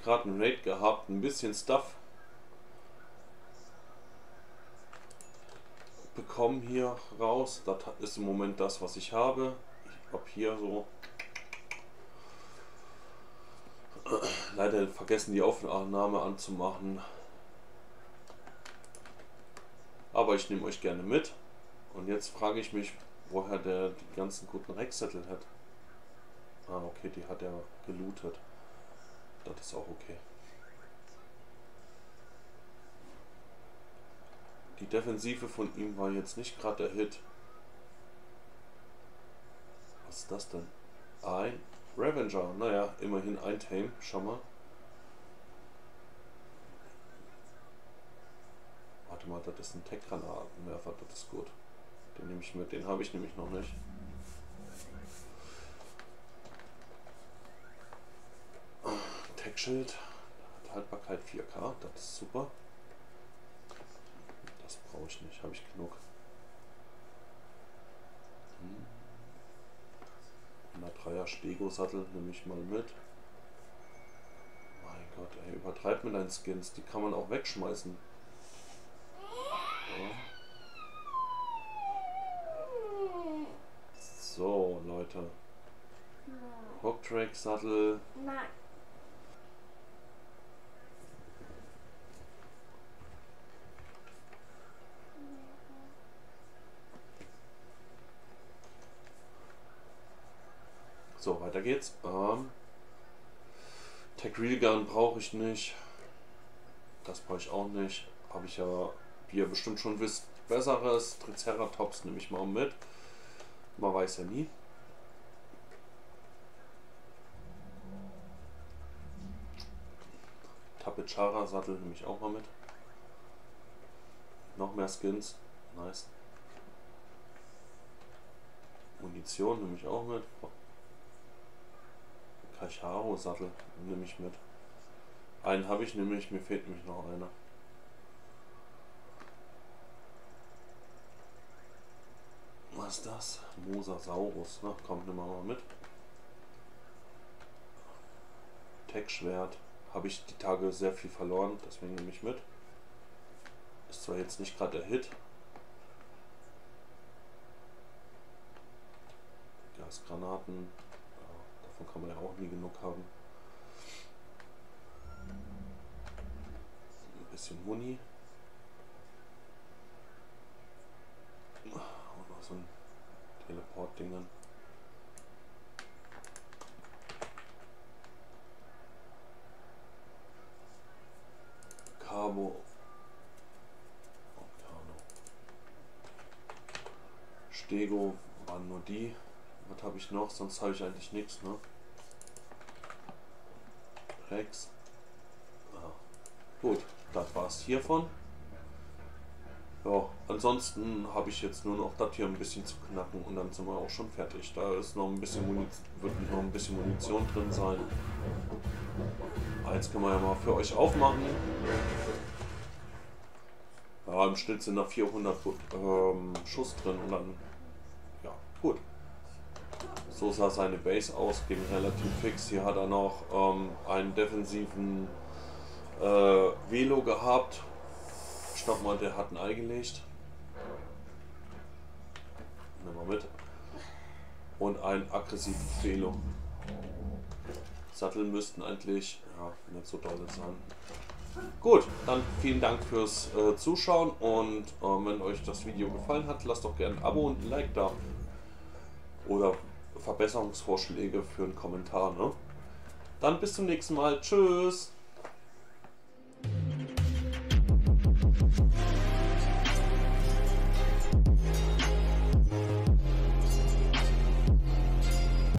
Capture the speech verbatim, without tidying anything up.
gerade einen Raid gehabt, ein bisschen Stuff bekommen hier raus. Das ist im Moment das, was ich habe. Ich habe hier so leider vergessen, die Aufnahme anzumachen. Aber ich nehme euch gerne mit. Und jetzt frage ich mich, woher der die ganzen guten Rexzettel hat. Ah, okay, die hat er gelootet. Das ist auch okay. Die Defensive von ihm war jetzt nicht gerade der Hit. Was ist das denn? Ein Revenger. Naja, immerhin ein Tame. Schau mal. Warte mal, das ist ein Tech-Granatenwerfer. Das ist gut. Den nehme ich mit. Den habe ich nämlich noch nicht. Tech-Schild. Haltbarkeit vier K. Das ist super. Das brauche ich nicht. Habe ich genug. Hm. hundertdreier Stego-Sattel nehme ich mal mit. Mein Gott, ey, übertreibt mit deinen Skins. Die kann man auch wegschmeißen. Ja. So, Leute. Hooktrack-Sattel. Nein. So, weiter geht's. Ähm, Tech Real Gun brauche ich nicht. Das brauche ich auch nicht. Habe ich ja, wie ihr bestimmt schon wisst, besseres. Triceratops nehme ich mal mit. Man weiß ja nie. Tapechara Sattel nehme ich auch mal mit. Noch mehr Skins. Nice. Munition nehme ich auch mit. Kacharo Sattel nehme ich mit. Einen habe ich nämlich, mir fehlt nämlich noch einer. Was ist das? Mosasaurus. Na komm, nehmen wir mal mit. Tech-Schwert. Habe ich die Tage sehr viel verloren, deswegen nehme ich mit. Ist zwar jetzt nicht gerade der Hit. Gasgranaten. Ja, davon kann man ja auch nie genug haben. Ein bisschen Muni. Und noch so ein Teleport-Dingen. Cabo. Stego waren nur die. Was habe ich noch? Sonst habe ich eigentlich nichts, ne? Rex. Ah. Gut, das war's hiervon. Ja, ansonsten habe ich jetzt nur noch das hier ein bisschen zu knacken und dann sind wir auch schon fertig. Da ist noch ein bisschen Munition, wird noch ein bisschen Munition drin sein. Eins können wir ja mal für euch aufmachen. Ja, im Schnitt sind da vierhundert ähm, Schuss drin und dann, ja, gut. So sah seine Base aus, ging relativ fix. Hier hat er noch ähm, einen defensiven äh, Velo gehabt. Ich glaube mal, der hat ein Ei gelegt. Nehmen wir mit. Und ein aggressives Velo. Sattel müssten eigentlich ja, nicht so doll sein. Gut, dann vielen Dank fürs äh, Zuschauen und äh, wenn euch das Video gefallen hat, lasst doch gerne ein Abo und ein Like da. Oder Verbesserungsvorschläge für einen Kommentar. Ne? Dann bis zum nächsten Mal. Tschüss!